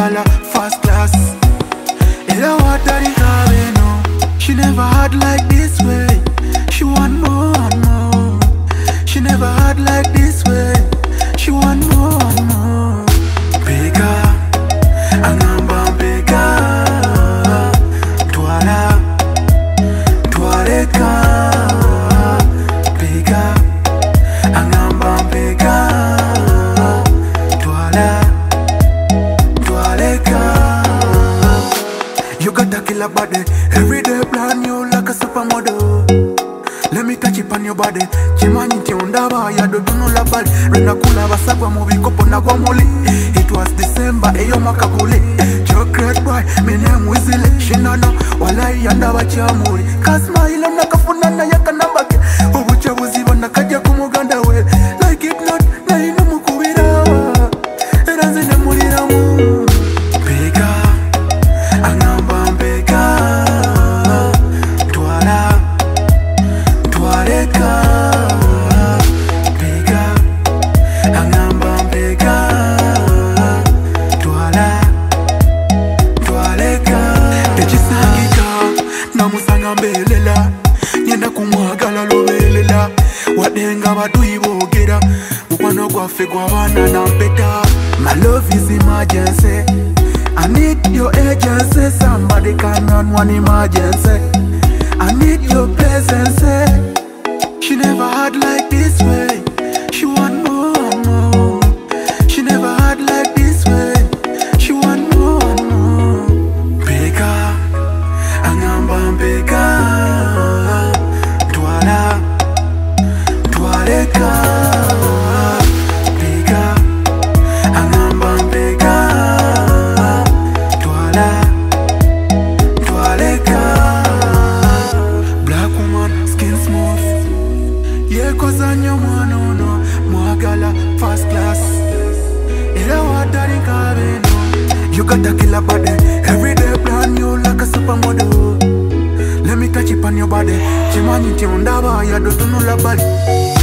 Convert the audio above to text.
Mwagala first class. Ila watari kabeno. She never had like this way. She want more and more. She never had like this way. She want more and more. Bigger, angamba bigger. Twala, twaleka. Bigger, angamba bigger. Twala, twaleka. You got a killer body. Every day plan you like a supermodel. Let me touch it on your body. Chimani tiondaba ya doduno la bali. Rena kula basagwa mobi kopo na kwa moli. It was December eyo makabuli. Chocolate boy, my name Wizile. Shinano, walai yanda wachamuri. Kasma ila nakafuna na yaka nambake. Ubucha buziba nakaja kumuganda we. Like it not, na inu mukubira. Eranzine mulira mu. Bega, angamba bega. Twala, twaleka. Bega, angamba bega. Twala, twaleka. Techisangika, namusanga mbelela. Nyenda kumwagala lobelela. Wadenga batu ibogera. Mukwano gwafe gwawana na mpeta. My love is emergency. I need your agency. Somebody can run one emergency. I need your presence. She never had like this way. She want more and more. She never had like this way. She want more and more. Bigger, angamba bigger. Twala, twaleka. Bigger, angamba bigger. Twala, twaleka. Black woman, skin smooth. Yeah, cause I'm your man, oh no. Mwagala, first class. Ila watari kabeno. You got a killer body. Every day plan you like a supermodel. Let me touch it on your body. Chimani tiondaba ya doduno la bali.